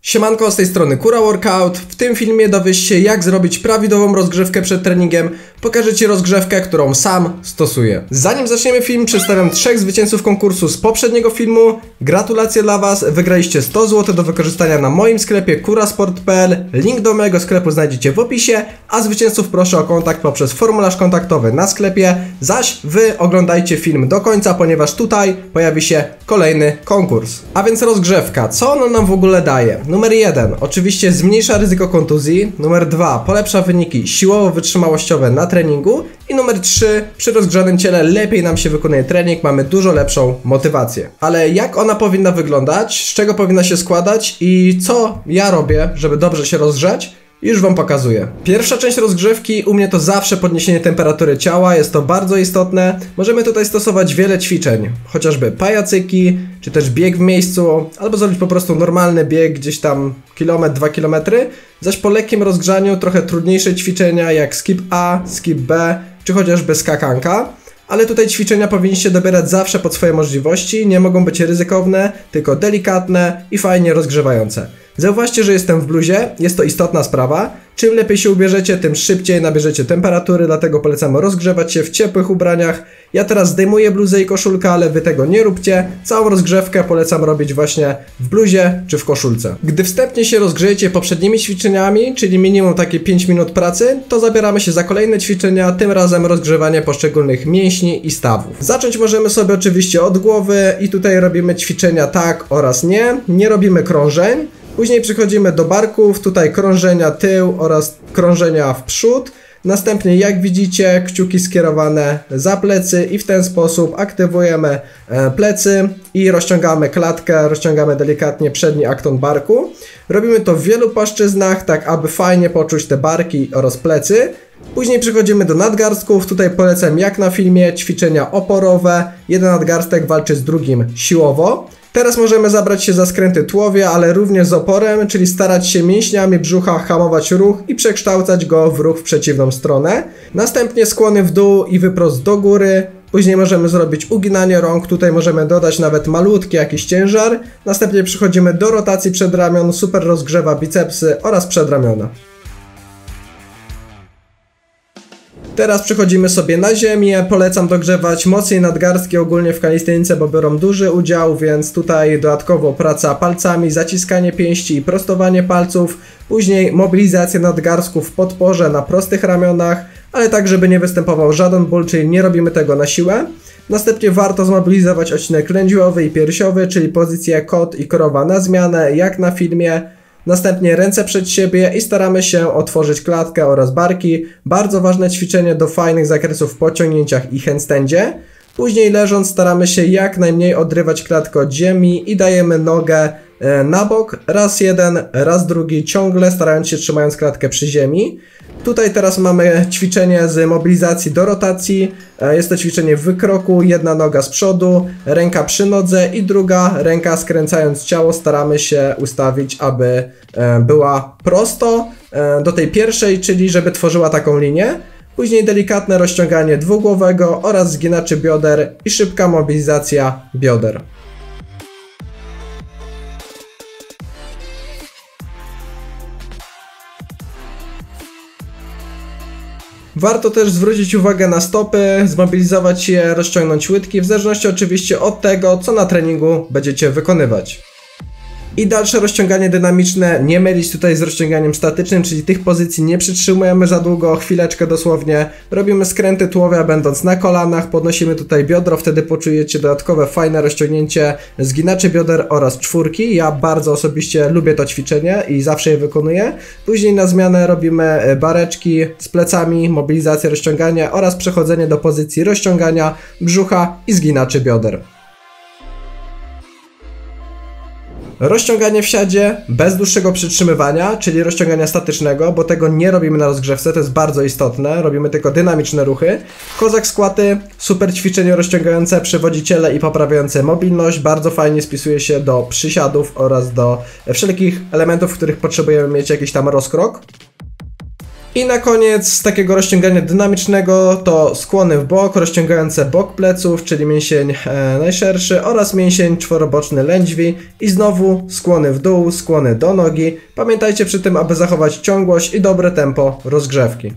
Siemanko, z tej strony Kura Workout. W tym filmie dowiesz się, jak zrobić prawidłową rozgrzewkę przed treningiem. Pokażę Ci rozgrzewkę, którą sam stosuję. Zanim zaczniemy film, przedstawiam 3 zwycięzców konkursu z poprzedniego filmu. Gratulacje dla Was, wygraliście 100 zł do wykorzystania na moim sklepie kurasport.pl. Link do mojego sklepu znajdziecie w opisie, a zwycięzców proszę o kontakt poprzez formularz kontaktowy na sklepie. Zaś Wy oglądajcie film do końca, ponieważ tutaj pojawi się kolejny konkurs. A więc rozgrzewka, co ona nam w ogóle daje? Numer 1, oczywiście zmniejsza ryzyko kontuzji. Numer 2, polepsza wyniki siłowo-wytrzymałościowe na treningu. I numer 3, przy rozgrzanym ciele lepiej nam się wykonuje trening, mamy dużo lepszą motywację. Ale jak ona powinna wyglądać, z czego powinna się składać i co ja robię, żeby dobrze się rozgrzać? Już Wam pokazuję. Pierwsza część rozgrzewki u mnie to zawsze podniesienie temperatury ciała, jest to bardzo istotne. Możemy tutaj stosować wiele ćwiczeń, chociażby pajacyki, czy też bieg w miejscu, albo zrobić po prostu normalny bieg, gdzieś tam kilometr, 2 km. Zaś po lekkim rozgrzaniu trochę trudniejsze ćwiczenia jak skip A, skip B, czy chociażby skakanka. Ale tutaj ćwiczenia powinniście dobierać zawsze pod swoje możliwości, nie mogą być ryzykowne, tylko delikatne i fajnie rozgrzewające. Zauważcie, że jestem w bluzie, jest to istotna sprawa. Czym lepiej się ubierzecie, tym szybciej nabierzecie temperatury, dlatego polecam rozgrzewać się w ciepłych ubraniach. Ja teraz zdejmuję bluzę i koszulkę, ale Wy tego nie róbcie. Całą rozgrzewkę polecam robić właśnie w bluzie czy w koszulce. Gdy wstępnie się rozgrzejecie poprzednimi ćwiczeniami, czyli minimum takie 5 minut pracy, to zabieramy się za kolejne ćwiczenia, tym razem rozgrzewanie poszczególnych mięśni i stawów. Zacząć możemy sobie oczywiście od głowy i tutaj robimy ćwiczenia tak oraz nie. Nie robimy krążeń. Później przechodzimy do barków, tutaj krążenia tył oraz krążenia w przód. Następnie, jak widzicie, kciuki skierowane za plecy i w ten sposób aktywujemy plecy i rozciągamy klatkę, rozciągamy delikatnie przedni akton barku. Robimy to w wielu płaszczyznach, tak aby fajnie poczuć te barki oraz plecy. Później przechodzimy do nadgarstków, tutaj polecam jak na filmie ćwiczenia oporowe, jeden nadgarstek walczy z drugim siłowo. Teraz możemy zabrać się za skręty tułowia, ale również z oporem, czyli starać się mięśniami brzucha hamować ruch i przekształcać go w ruch w przeciwną stronę. Następnie skłony w dół i wyprost do góry. Później możemy zrobić uginanie rąk, tutaj możemy dodać nawet malutki jakiś ciężar. Następnie przechodzimy do rotacji przedramion, super rozgrzewa bicepsy oraz przedramiona. Teraz przechodzimy sobie na ziemię, polecam dogrzewać mocniej nadgarstki ogólnie w kalistenice, bo biorą duży udział, więc tutaj dodatkowo praca palcami, zaciskanie pięści i prostowanie palców, później mobilizacja nadgarstków w podporze na prostych ramionach, ale tak żeby nie występował żaden ból, czyli nie robimy tego na siłę. Następnie warto zmobilizować odcinek lędźwiowy i piersiowy, czyli pozycję kot i krowa na zmianę, jak na filmie. Następnie ręce przed siebie i staramy się otworzyć klatkę oraz barki. Bardzo ważne ćwiczenie do fajnych zakresów w podciągnięciach i handstandzie. Później leżąc staramy się jak najmniej odrywać klatkę od ziemi i dajemy nogę na bok. Raz jeden, raz drugi, ciągle starając się trzymając klatkę przy ziemi. Tutaj teraz mamy ćwiczenie z mobilizacji do rotacji. Jest to ćwiczenie w wykroku, jedna noga z przodu, ręka przy nodze i druga ręka skręcając ciało staramy się ustawić, aby była prosto do tej pierwszej, czyli żeby tworzyła taką linię. Później delikatne rozciąganie dwugłowego oraz zginaczy bioder i szybka mobilizacja bioder. Warto też zwrócić uwagę na stopy, zmobilizować je, rozciągnąć łydki, w zależności oczywiście od tego, co na treningu będziecie wykonywać. I dalsze rozciąganie dynamiczne, nie mylić tutaj z rozciąganiem statycznym, czyli tych pozycji nie przytrzymujemy za długo, chwileczkę dosłownie. Robimy skręty tułowia będąc na kolanach, podnosimy tutaj biodro, wtedy poczujecie dodatkowe fajne rozciągnięcie zginaczy bioder oraz czwórki. Ja bardzo osobiście lubię to ćwiczenie i zawsze je wykonuję. Później na zmianę robimy bareczki z plecami, mobilizację rozciągania oraz przechodzenie do pozycji rozciągania brzucha i zginaczy bioder. Rozciąganie w siadzie bez dłuższego przytrzymywania, czyli rozciągania statycznego, bo tego nie robimy na rozgrzewce, to jest bardzo istotne, robimy tylko dynamiczne ruchy. Kozak skłaty, super ćwiczenie rozciągające przewodziciele i poprawiające mobilność, bardzo fajnie spisuje się do przysiadów oraz do wszelkich elementów, w których potrzebujemy mieć jakiś tam rozkrok. I na koniec z takiego rozciągania dynamicznego to skłony w bok, rozciągające bok pleców, czyli mięsień najszerszy oraz mięsień czworoboczny lędźwi i znowu skłony w dół, skłony do nogi. Pamiętajcie przy tym, aby zachować ciągłość i dobre tempo rozgrzewki.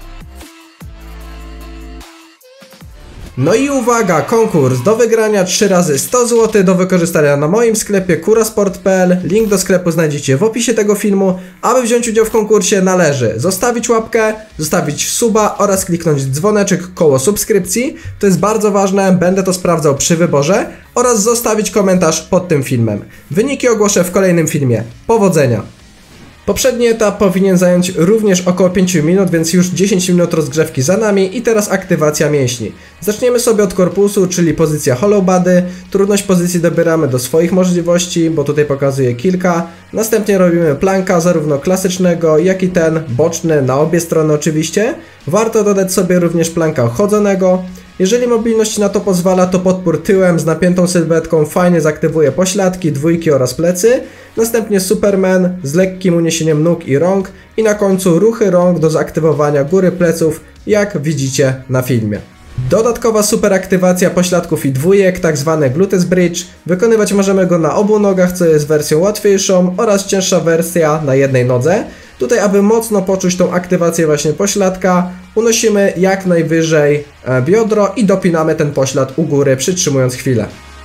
No i uwaga, konkurs do wygrania 3 razy 100 zł do wykorzystania na moim sklepie kurasport.pl. Link do sklepu znajdziecie w opisie tego filmu. Aby wziąć udział w konkursie należy zostawić łapkę, zostawić suba oraz kliknąć dzwoneczek koło subskrypcji. To jest bardzo ważne, będę to sprawdzał przy wyborze oraz zostawić komentarz pod tym filmem. Wyniki ogłoszę w kolejnym filmie. Powodzenia! Poprzedni etap powinien zająć również około 5 minut, więc już 10 minut rozgrzewki za nami i teraz aktywacja mięśni. Zaczniemy sobie od korpusu, czyli pozycja hollow body. Trudność pozycji dobieramy do swoich możliwości, bo tutaj pokazuję kilka. Następnie robimy planka zarówno klasycznego, jak i ten boczny, na obie strony oczywiście. Warto dodać sobie również planka chodzonego. Jeżeli mobilność na to pozwala, to podpór tyłem z napiętą sylwetką fajnie zaktywuje pośladki, dwójki oraz plecy. Następnie Superman z lekkim uniesieniem nóg i rąk i na końcu ruchy rąk do zaaktywowania góry pleców, jak widzicie na filmie. Dodatkowa super aktywacja pośladków i dwójek, tak zwany gluteus bridge. Wykonywać możemy go na obu nogach, co jest wersją łatwiejszą, oraz cięższa wersja na jednej nodze. Tutaj, aby mocno poczuć tą aktywację właśnie pośladka, unosimy jak najwyżej biodro i dopinamy ten poślad u góry, przytrzymując chwilę.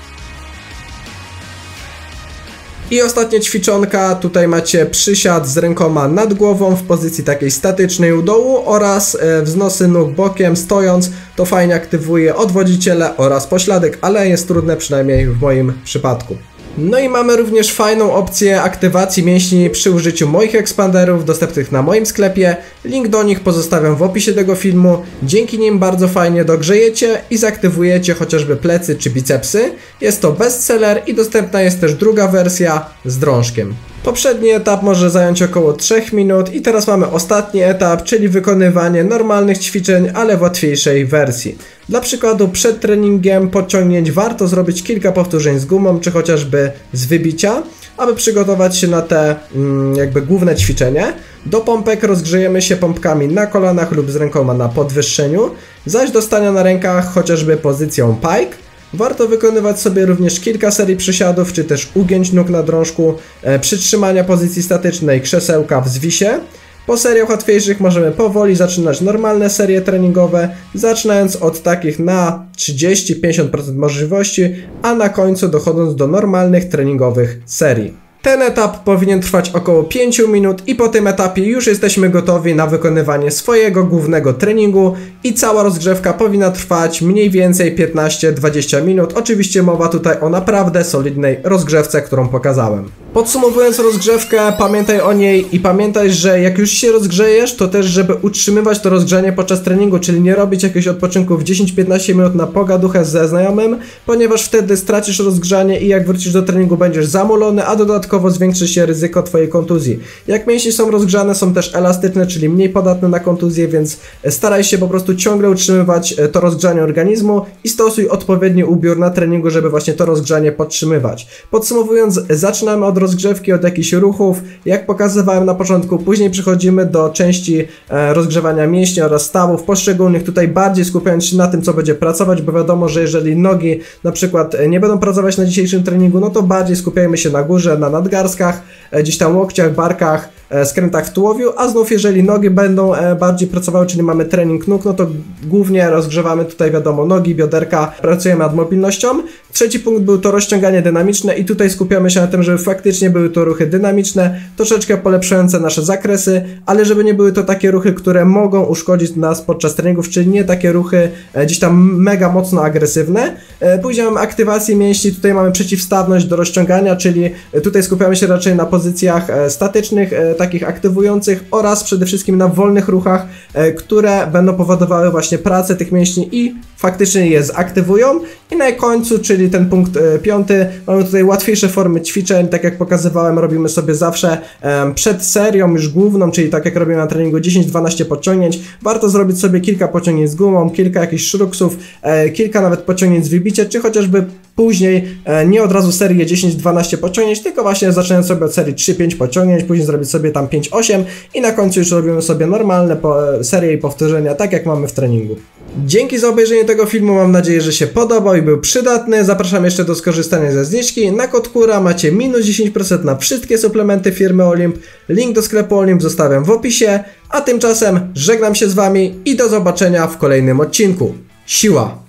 I ostatnia ćwiczonka, tutaj macie przysiad z rękoma nad głową w pozycji takiej statycznej u dołu oraz wznosy nóg bokiem stojąc, to fajnie aktywuje odwodziciele oraz pośladek, ale jest trudne przynajmniej w moim przypadku. No i mamy również fajną opcję aktywacji mięśni przy użyciu moich ekspanderów dostępnych na moim sklepie. Link do nich pozostawiam w opisie tego filmu. Dzięki nim bardzo fajnie dogrzejecie i zaktywujecie chociażby plecy czy bicepsy. Jest to bestseller i dostępna jest też druga wersja z drążkiem. Poprzedni etap może zająć około 3 minut i teraz mamy ostatni etap, czyli wykonywanie normalnych ćwiczeń, ale w łatwiejszej wersji. Dla przykładu przed treningiem podciągnięć warto zrobić kilka powtórzeń z gumą, czy chociażby z wybicia, aby przygotować się na te jakby główne ćwiczenie. Do pompek rozgrzejemy się pompkami na kolanach lub z rękoma na podwyższeniu, zaś do stania na rękach chociażby pozycją pike. Warto wykonywać sobie również kilka serii przysiadów, czy też ugięć nóg na drążku, przytrzymania pozycji statycznej, krzesełka w zwisie. Po seriach łatwiejszych możemy powoli zaczynać normalne serie treningowe, zaczynając od takich na 30-50% możliwości, a na końcu dochodząc do normalnych treningowych serii. Ten etap powinien trwać około 5 minut i po tym etapie już jesteśmy gotowi na wykonywanie swojego głównego treningu i cała rozgrzewka powinna trwać mniej więcej 15-20 minut. Oczywiście mowa tutaj o naprawdę solidnej rozgrzewce, którą pokazałem. Podsumowując rozgrzewkę, pamiętaj o niej i pamiętaj, że jak już się rozgrzejesz, to też żeby utrzymywać to rozgrzanie podczas treningu, czyli nie robić jakiegoś odpoczynku w 10-15 minut na pogaduchę ze znajomym, ponieważ wtedy stracisz rozgrzanie i jak wrócisz do treningu będziesz zamulony, a dodatkowo zwiększy się ryzyko twojej kontuzji. Jak mięśnie są rozgrzane, są też elastyczne, czyli mniej podatne na kontuzję, więc staraj się po prostu ciągle utrzymywać to rozgrzanie organizmu i stosuj odpowiedni ubiór na treningu, żeby właśnie to rozgrzanie podtrzymywać. Podsumowując, zaczynamy od rozgrzewki, od jakichś ruchów, jak pokazywałem na początku, później przechodzimy do części rozgrzewania mięśni oraz stawów poszczególnych, tutaj bardziej skupiając się na tym, co będzie pracować, bo wiadomo, że jeżeli nogi na przykład nie będą pracować na dzisiejszym treningu, no to bardziej skupiajmy się na górze, na nadgarstkach, gdzieś tam łokciach, barkach, skrętach w tułowiu, a znów jeżeli nogi będą bardziej pracowały, czyli mamy trening nóg, no to głównie rozgrzewamy tutaj wiadomo nogi, bioderka, pracujemy nad mobilnością. Trzeci punkt był to rozciąganie dynamiczne i tutaj skupiamy się na tym, żeby faktycznie były to ruchy dynamiczne, troszeczkę polepszające nasze zakresy, ale żeby nie były to takie ruchy, które mogą uszkodzić nas podczas treningów, czyli nie takie ruchy gdzieś tam mega mocno agresywne. Później mamy aktywację mięśni, tutaj mamy przeciwstawność do rozciągania, czyli tutaj skupiamy się raczej na pozycjach statycznych, takich aktywujących oraz przede wszystkim na wolnych ruchach, które będą powodowały właśnie pracę tych mięśni i faktycznie je zaktywują. I na końcu, czyli ten punkt 5, mamy tutaj łatwiejsze formy ćwiczeń, tak jak pokazywałem, robimy sobie zawsze przed serią już główną, czyli tak jak robimy na treningu 10-12 podciągnięć, warto zrobić sobie kilka podciągnięć z gumą, kilka jakichś szruksów, kilka nawet podciągnięć z wybicia, czy chociażby później nie od razu serię 10-12 podciągnięć, tylko właśnie zaczynając sobie od serii 3-5 podciągnięć, później zrobić sobie tam 5-8 i na końcu już robimy sobie normalne serie i powtórzenia, tak jak mamy w treningu. Dzięki za obejrzenie tego filmu, mam nadzieję, że się podobał i był przydatny. Zapraszam jeszcze do skorzystania ze zniżki. Na kod KURA macie minus 10% na wszystkie suplementy firmy Olimp. Link do sklepu Olimp zostawiam w opisie, a tymczasem żegnam się z wami i do zobaczenia w kolejnym odcinku. Siła!